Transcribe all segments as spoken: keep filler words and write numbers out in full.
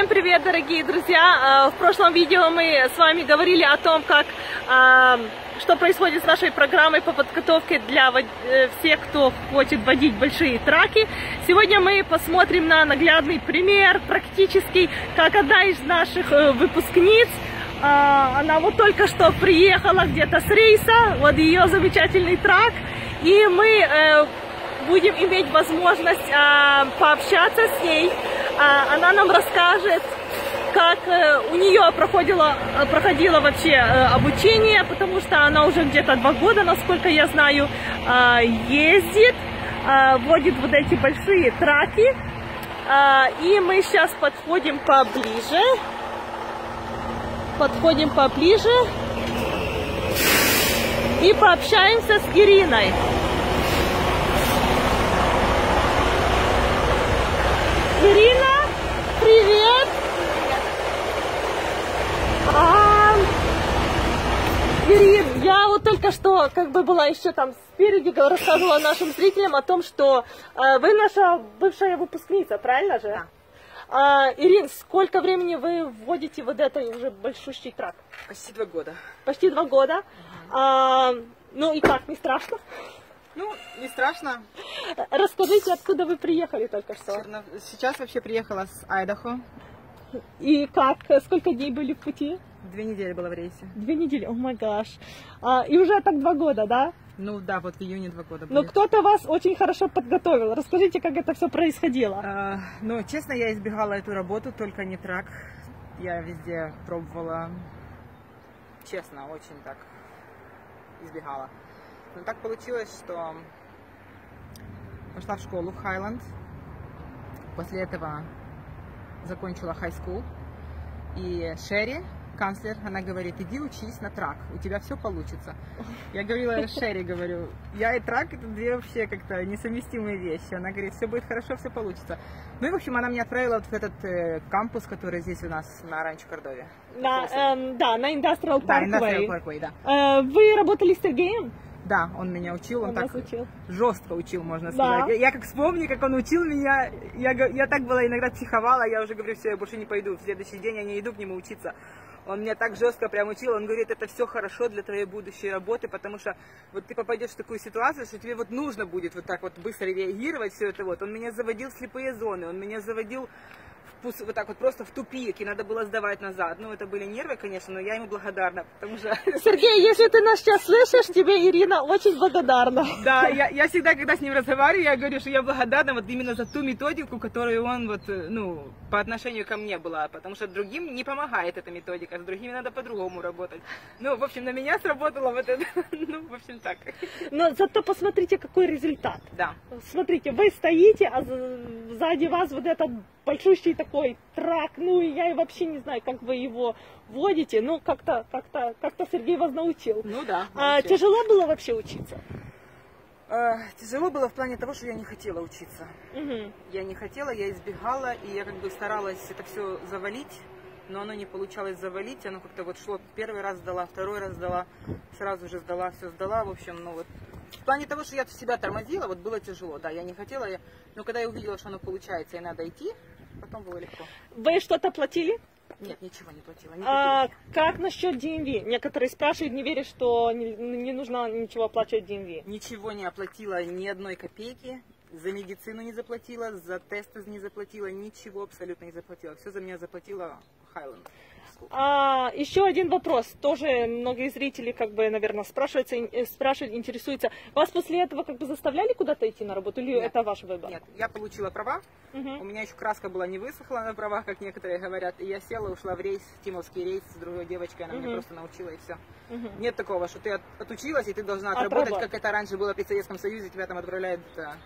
Всем привет, дорогие друзья! В прошлом видео мы с вами говорили о том, как, что происходит с нашей программой по подготовке для всех, кто хочет водить большие траки. Сегодня мы посмотрим на наглядный пример, практически, как одна из наших выпускниц, она вот только что приехала где-то с рейса, вот ее замечательный трак, и мы будем иметь возможность пообщаться с ней. Она нам расскажет, как у нее проходило, проходило вообще обучение, потому что она уже где-то два года, насколько я знаю, ездит, водит вот эти большие траки. И мы сейчас подходим поближе, подходим поближе и пообщаемся с Ириной. Ирина, привет! А, Ирин, я вот только что как бы была еще там спереди, рассказывала нашим зрителям о том, что а, вы наша бывшая выпускница, правильно же? Да. А, Ирин, сколько времени вы вводите вот этот уже большущий трак? Почти два года. Почти два года. Угу. А, ну и как, не страшно? Ну, не страшно. Расскажите, откуда вы приехали только что? Сейчас вообще приехала с Айдахо. И как? Сколько дней были в пути? Две недели было в рейсе. Две недели, о май гаш. И уже так два года, да? Ну да, вот в июне два года были. Но кто-то вас очень хорошо подготовил. Расскажите, как это все происходило. А, ну, честно, я избегала эту работу, только не трак. Я везде пробовала. Честно, очень так избегала. Но так получилось, что пошла в школу в Хайленд. После этого закончила high school. И Шерри, канцлер, она говорит: иди учись на трак, у тебя все получится. Я говорила Шерри, говорю, я и трак — это две вообще как-то несовместимые вещи. Она говорит, все будет хорошо, все получится. Ну и, в общем, она меня отправила вот в этот э, кампус, который здесь у нас на Ранчо Кордове. На, эм, да, на Industrial Parkway. Да, Industrial Parkway, да. Э, вы работали с Сергеем? Да, он меня учил, он, он так учил. жестко учил, можно да. сказать. Я, я как вспомню, как он учил меня, я, я так была иногда психовала, я уже говорю, все, я больше не пойду, в следующий день я не иду к нему учиться. Он меня так жестко прям учил, он говорит, это все хорошо для твоей будущей работы, потому что вот ты попадешь в такую ситуацию, что тебе вот нужно будет вот так вот быстро реагировать, все это вот. Он меня заводил в слепые зоны, он меня заводил в, вот так вот просто в тупик, и надо было сдавать назад. Ну, это были нервы, конечно, но я ему благодарна, потому что... Сергей, если ты нас сейчас слышишь, тебе Ирина очень благодарна. Да, я, я всегда, когда с ним разговариваю, я говорю, что я благодарна вот именно за ту методику, которую он вот, ну, по отношению ко мне была, потому что другим не помогает эта методика, с другими надо по-другому работать. Ну, в общем, на меня сработало вот это, ну, в общем, так. Но зато посмотрите, какой результат. Да. Смотрите, вы стоите, а сзади вас вот этот большущий такой трак, ну и я вообще не знаю, как вы его водите, ну как-то, как-то, как-то Сергей вас научил. Ну да. А тяжело было вообще учиться? Э, тяжело было в плане того, что я не хотела учиться. Угу. Я не хотела, я избегала, и я как бы старалась это все завалить, но оно не получалось завалить, оно как-то вот шло, первый раз сдала, второй раз сдала, сразу же сдала, все сдала, в общем, ну вот. В плане того, что я себя тормозила, вот было тяжело, да, я не хотела, я... но когда я увидела, что оно получается и надо идти, потом было легко. Вы что-то платили? Нет, ничего не платила. Не а, как насчет ди эм ви? Некоторые спрашивают, не верят, что не, не нужно ничего оплачивать ди эм ви. Ничего не оплатила, ни одной копейки. За медицину не заплатила, за тесты не заплатила, ничего абсолютно не заплатила. Все за меня заплатила Хайленд. А, еще один вопрос. Тоже многие зрители, как бы, наверное, спрашивают, спрашивают, интересуются. Вас после этого как бы заставляли куда-то идти на работу, или Нет. это ваш выбор? Нет, я получила права. Угу. У меня еще краска была не высохла на правах, как некоторые говорят. И я села, ушла в рейс, тимовский рейс с другой девочкой, она угу. меня просто научила, и все. Угу. Нет такого, что ты от, отучилась, и ты должна отработать, Отработать. как это раньше было при Советском Союзе, тебя там отправляют...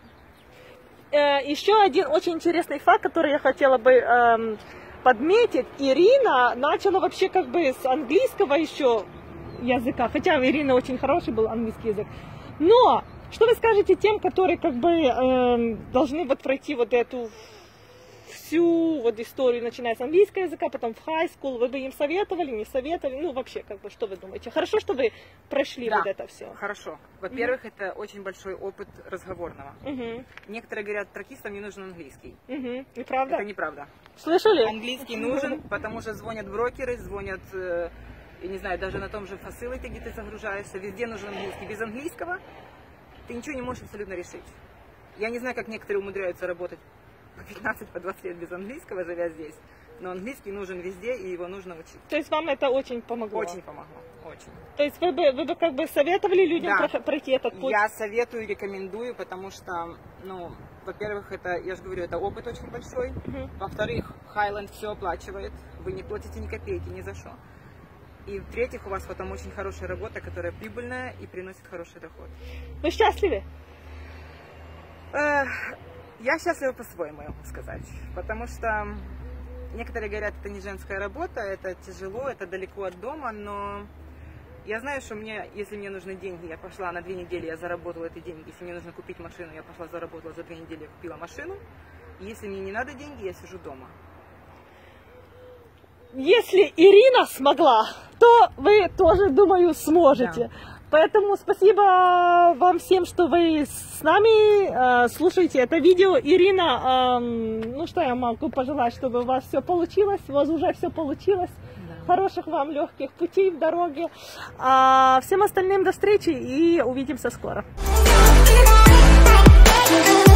Еще один очень интересный факт, который я хотела бы эм, подметить. Ирина начала вообще как бы с английского еще языка, хотя Ирина очень хороший был английский язык. Но что вы скажете тем, которые как бы эм, должны вот пройти вот эту всю вот историю, начиная с английского языка, потом в high school, вы бы им советовали, не советовали? Ну, вообще, как бы, что вы думаете? Хорошо, что вы прошли Да, вот это все? Хорошо. Во-первых, mm-hmm. это очень большой опыт разговорного. Mm-hmm. Некоторые говорят, тракистам не нужен английский. Mm-hmm. Неправда? Это неправда. Слышали? Английский нужен, потому что звонят брокеры, звонят, э, я не знаю, даже на том же Facility, где ты загружаешься, везде нужен английский. Без английского ты ничего не можешь абсолютно решить. Я не знаю, как некоторые умудряются работать по пятнадцать, по двадцать лет без английского, живя здесь. Но английский нужен везде, и его нужно учить. То есть вам это очень помогло? Очень помогло, очень. То есть вы бы, вы бы как бы советовали людям да. пройти этот путь? Я советую, рекомендую, потому что, ну, во-первых, это, я же говорю, это опыт очень большой. Uh-huh. Во-вторых, Highland все оплачивает, вы не платите ни копейки, ни за что. И в-третьих, у вас потом очень хорошая работа, которая прибыльная и приносит хороший доход. Вы счастливы? Я счастлива по-своему, я могу сказать. Потому что некоторые говорят, это не женская работа, это тяжело, это далеко от дома, но я знаю, что мне, если мне нужны деньги, я пошла на две недели, я заработала эти деньги. Если мне нужно купить машину, я пошла, заработала за две недели, я купила машину. И если мне не надо деньги, я сижу дома. Если Ирина смогла, то вы тоже, думаю, сможете. Да. Поэтому спасибо вам всем, что вы с нами э, слушаете это видео. Ирина, э, ну что я могу пожелать, чтобы у вас все получилось, у вас уже все получилось. Да. Хороших вам легких путей в дороге. А всем остальным до встречи и увидимся скоро.